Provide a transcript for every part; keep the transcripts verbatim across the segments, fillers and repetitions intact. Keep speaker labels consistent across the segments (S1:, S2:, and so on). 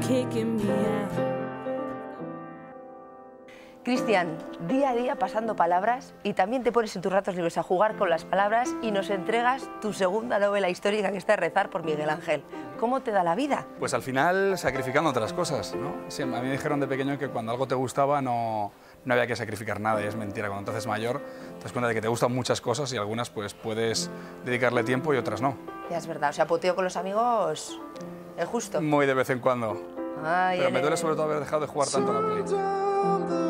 S1: kicking me out.
S2: Cristian, día a día pasando palabras y también te pones en tus ratos libres a jugar con las palabras y nos entregas tu segunda novela histórica que está Rezar por Miguel Ángel. ¿Cómo te da la vida?
S3: Pues al final sacrificando otras cosas, ¿no? Sí, a mí me dijeron de pequeño que cuando algo te gustaba no, no había que sacrificar nada, y es mentira. Cuando te haces mayor te das cuenta de que te gustan muchas cosas y algunas pues puedes dedicarle tiempo y otras no.
S2: Ya es verdad, o sea, poteo con los amigos es justo.
S3: Muy de vez en cuando.
S2: Ay,
S3: Pero me duele
S2: el...
S3: sobre todo haber dejado de jugar tanto a la peli.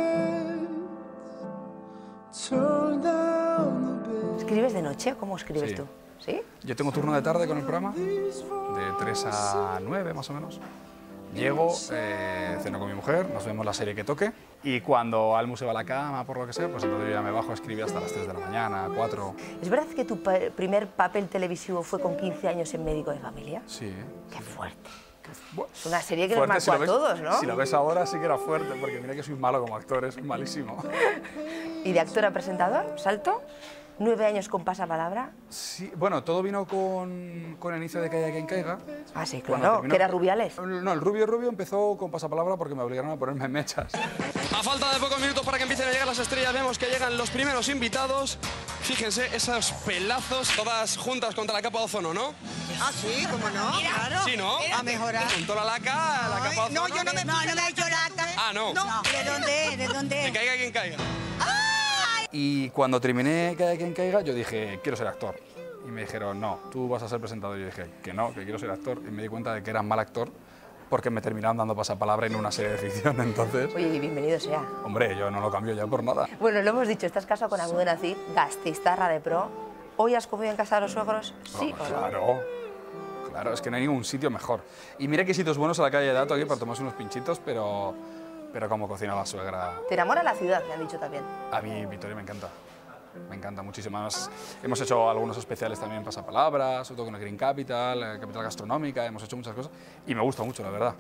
S2: ¿Escribes de noche? ¿Cómo escribes
S3: Sí.
S2: tú? ¿Sí?
S3: Yo tengo turno de tarde con el programa, de tres a nueve más o menos. Llego, eh, ceno con mi mujer, nos vemos la serie que toque y cuando Almu se va a la cama, por lo que sea, pues entonces yo ya me bajo a escribir hasta las tres de la mañana, cuatro.
S2: ¿Es verdad que tu pa primer papel televisivo fue con quince años en Médico de Familia?
S3: Sí.
S2: ¡Qué fuerte!
S3: Bueno,
S2: Es una serie que nos
S3: fuerte,
S2: marcó
S3: si lo
S2: a
S3: ves-
S2: todos, ¿no?
S3: Si lo ves ahora sí que era fuerte, porque mira que soy malo como actor, soy malísimo.
S2: ¿Y de actor a presentador? ¿Salto? ¿Nueve años con pasapalabra?
S3: Sí, bueno, todo vino con, con el inicio de Caiga quien caiga.
S2: Ah, sí,
S3: Cuando
S2: claro,
S3: terminó-
S2: que era Rubiales.
S3: No, el Rubio Rubio empezó con pasapalabra porque me obligaron a ponerme mechas.
S4: A falta de pocos minutos para que empiecen a llegar las estrellas, vemos que llegan los primeros invitados. Fíjense, esos pelazos, todas juntas contra la capa de ozono, ¿no?
S5: Ah, sí, cómo no, claro.
S4: Sí, ¿no?
S5: A mejorar.
S4: Junto a la laca, la capa de ozono.
S5: No, yo no me
S6: No, no me he hecho lata.
S4: Ah, no.
S5: No.
S6: ¿De dónde? ¿De dónde?
S4: Que caiga quien caiga.
S3: Y cuando terminé Caiga quien caiga, yo dije, quiero ser actor. Y me dijeron, no, tú vas a ser presentador. Y yo dije, que no, que quiero ser actor. Y me di cuenta de que era mal actor porque me terminaron dando pasapalabra en una serie de ficción. Entonces,
S2: Oye, y bienvenido sea.
S3: hombre, yo no lo cambio ya por nada.
S2: Bueno, lo hemos dicho, estás casado con Almudena Cid, gastistarra de pro. ¿Hoy has comido en casa de los suegros? Sí
S3: Oh,
S2: o no.
S3: claro, claro, es que no hay ningún sitio mejor. Y mira que sitios buenos a la calle de Dato aquí para tomarse unos pinchitos, pero, pero como cocina la suegra.
S2: ¿Te enamora la ciudad? Me han dicho también.
S3: A mí Vitoria me encanta. Me encanta muchísimo. Además, hemos hecho algunos especiales también en Pasapalabra, sobre todo con el Green Capital, eh, Capital Gastronómica, hemos hecho muchas cosas y me gusta mucho, la verdad.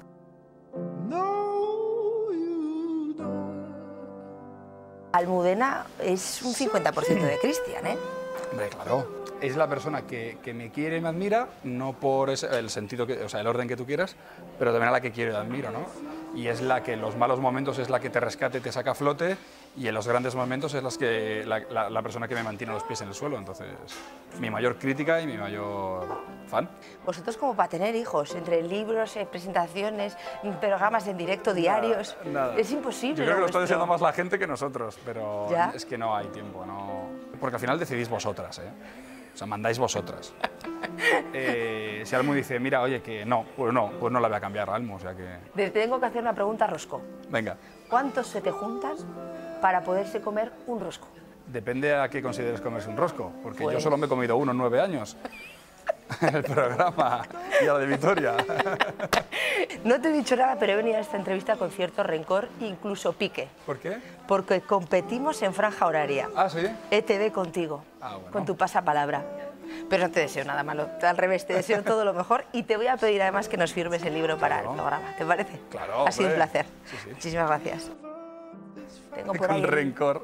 S2: Almudena es un cincuenta por ciento de Cristian, ¿eh?
S3: Hombre, claro. Es la persona que, que me quiere y me admira, no por ese- el sentido, que, o sea, el orden que tú quieras, pero también a la que quiero y admiro, ¿no? Y es la que en los malos momentos es la que te rescate y te saca a flote, y en los grandes momentos es las que, la, la- la persona que me mantiene los pies en el suelo. Entonces, mi mayor crítica y mi mayor fan.
S2: Vosotros como para tener hijos, entre libros, eh, presentaciones, programas en directo diarios,
S3: Nada.
S2: es imposible.
S3: Yo creo que lo está
S2: vuestro.
S3: diciendo más la gente que nosotros, pero
S2: ¿Ya?
S3: es que no hay tiempo, no... Porque al final decidís vosotras, ¿eh? O sea, mandáis vosotras. Eh, si Almu dice, mira, oye, que no, pues no, pues no la voy a cambiar a Almu, o sea que...
S2: Te tengo que hacer una pregunta, Rosco.
S3: Venga,
S2: ¿Cuántos se te juntan para poderse comer un rosco?
S3: depende a qué consideres comerse un rosco, porque
S2: Pues-
S3: yo solo me he comido uno en nueve años. El programa y a la de Vitoria.
S2: No te he dicho nada, pero he venido a esta entrevista con cierto rencor, incluso pique,
S3: ¿Por qué?
S2: porque competimos en franja horaria.
S3: Ah, ¿sí?
S2: E T V contigo,
S3: Ah, bueno.
S2: con tu pasapalabra. Pero no te deseo nada malo, al revés, te deseo todo lo mejor y te voy a pedir además que nos firmes el libro para
S3: Claro.
S2: el programa, ¿te parece?
S3: Claro,
S2: Ha sido un
S3: hombre.
S2: placer.
S3: Sí, sí.
S2: Muchísimas gracias. Tengo por ahí...
S3: Con rencor.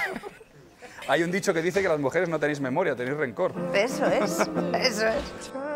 S3: Hay un dicho que dice que las mujeres no tenéis memoria, tenéis rencor.
S2: Eso es, eso es.